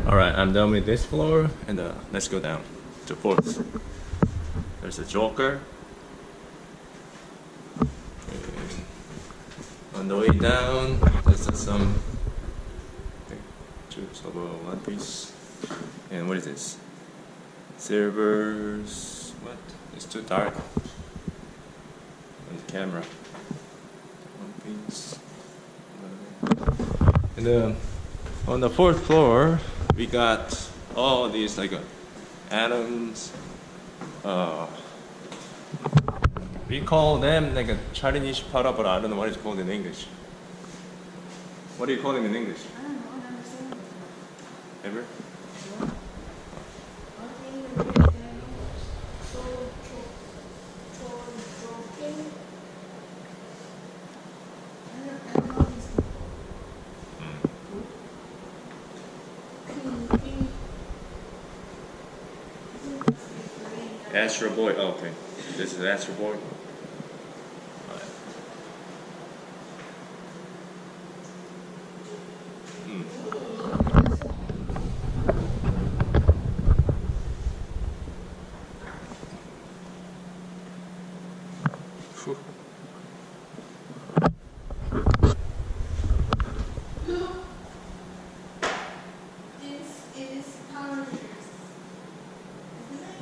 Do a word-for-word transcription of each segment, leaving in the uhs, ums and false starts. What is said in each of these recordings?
Alright, I'm done with this floor, and uh, let's go down to fourth. There's a Joker. And on the way down, there's uh, some pictures of a One Piece. And what is this? Silvers. What? It's too dark on the camera. One Piece. And uh, on the fourth floor, we got all these like uh, atoms. Uh, we call them like a Chinese para, but I don't know what it's called in English. What do you call them in English? I don't know, I never seen it before. Ever? Astro Boy. Oh, okay. This is Astro Boy. Mm. This is Power Rangers. Isn't it?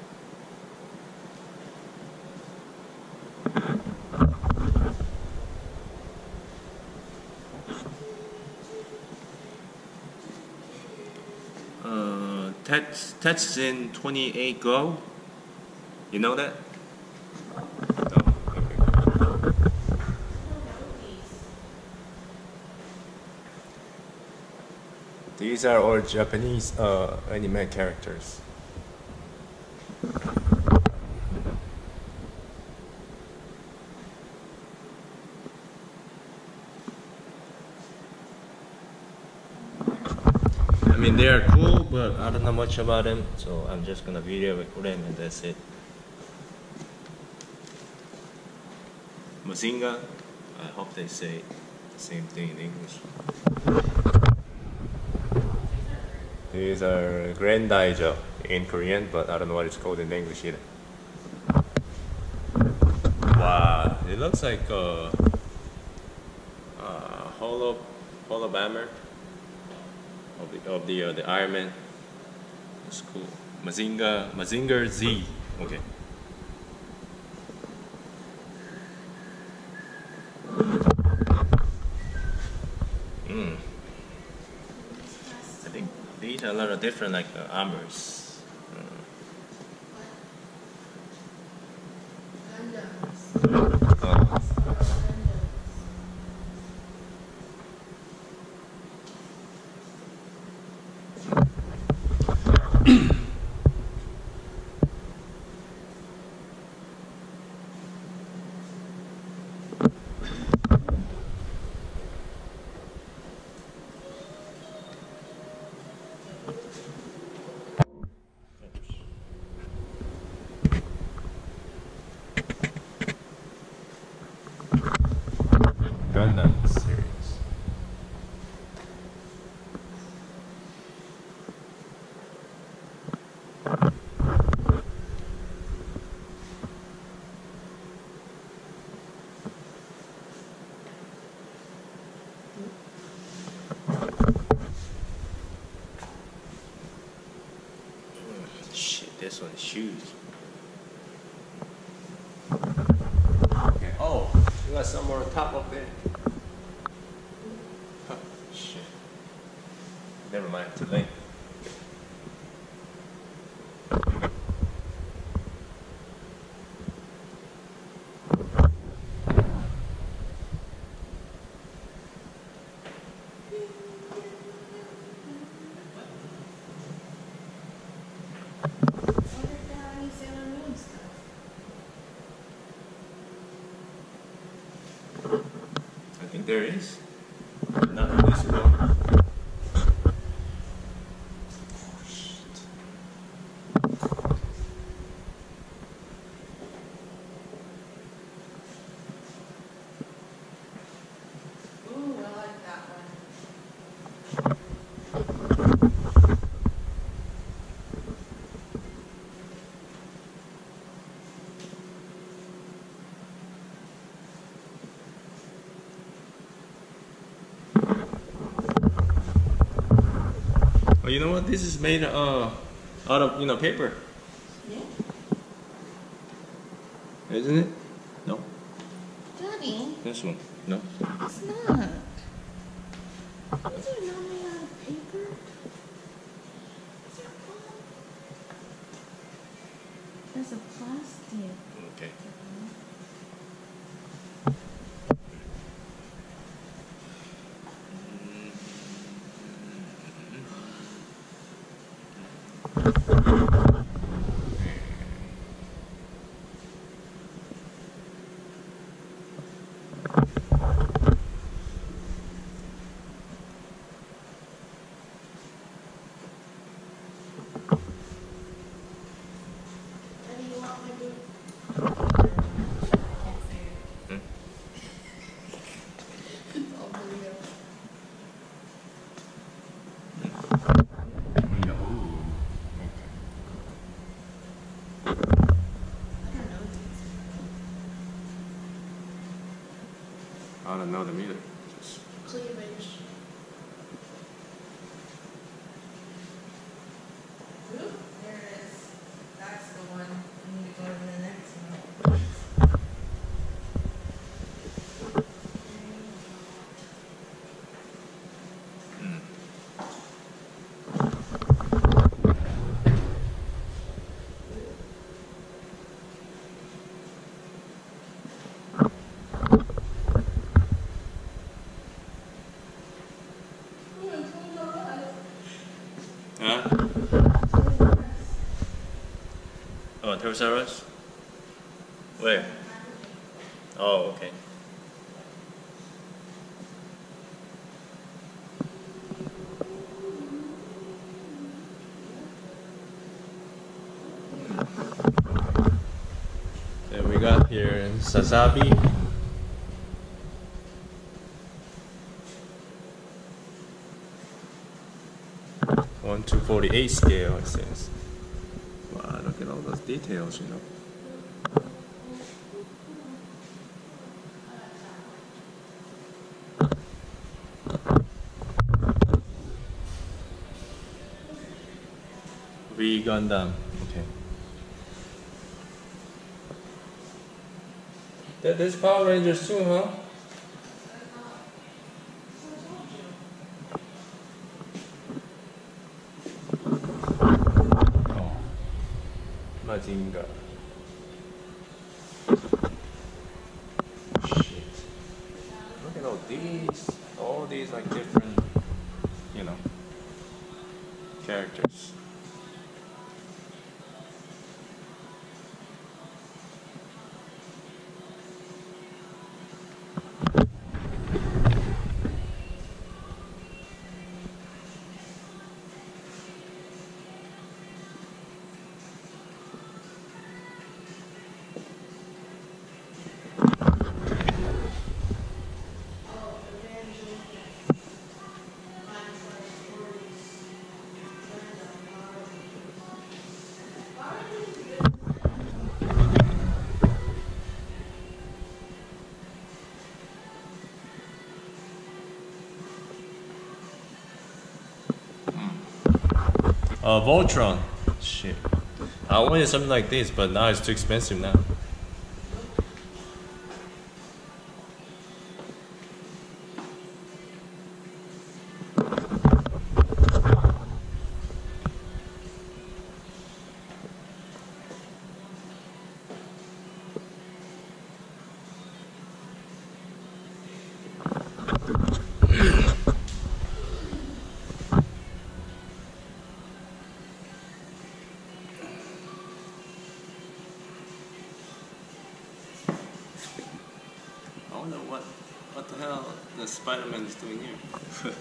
Uh, Tet Tetsun twenty-eight Go. You know that? Oh, okay. These are all Japanese uh, anime characters. I mean, they are cool, but I don't know much about them, so I'm just gonna video record them and that's it. Mazinga, I hope they say the same thing in English. These are Grandaijo in Korean, but I don't know what it's called in English either. Wow, it looks like a, a holo, holobammer of the of the uh, the Iron Man. It's cool. Mazinga Mazinger Z. Okay. Mm. I think these are a lot of different like uh, armors. Gundams. Uh, Gundam series. Shit, this one's huge. Okay. Oh, you got some more on top of there. Huh, shit. Never mind, too late. I think there is. Not on this floor. Oh, shit. Ooh, I like that one. But you know what? This is made uh, out of you know paper, Yeah. isn't it? No, Daddy, this one. No. it's not. These are not made out of paper. These are all. There's a plastic. Okay. Daddy, you want my boot? Hmm? It's all video. No. I don't know these. I don't know them either. Just Cleavage. Oop, there it is. That's the one. We need to go to the next one. mm. Huh? Oh, Toys R Us? Where? Oh, okay. Then we got here Sazabi. one to forty-eight scale, it says. Wow, look at all those details, you know. V Gundam. Okay. There- There's Power Rangers too, huh? Oh. Mazinga. Shit. Look at all these. All these like different, you know, characters. Uh, Voltron. Shit. I wanted something like this, but now it's too expensive now. I wonder what, what the hell the Spider-Man is doing here.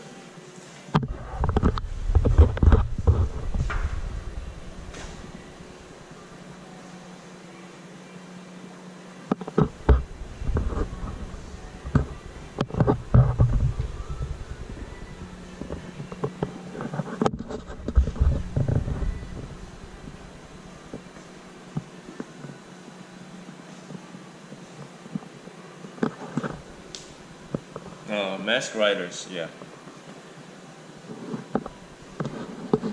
Uh, Mask Riders, yeah.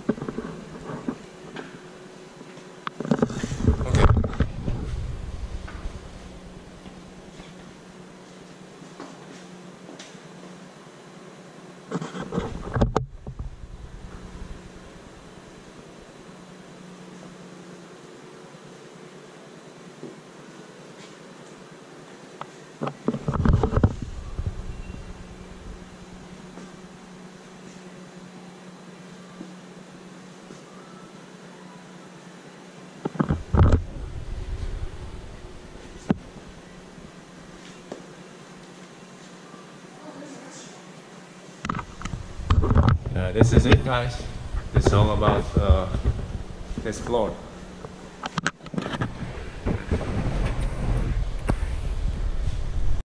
uh, this is it, guys. This is all about uh, this floor.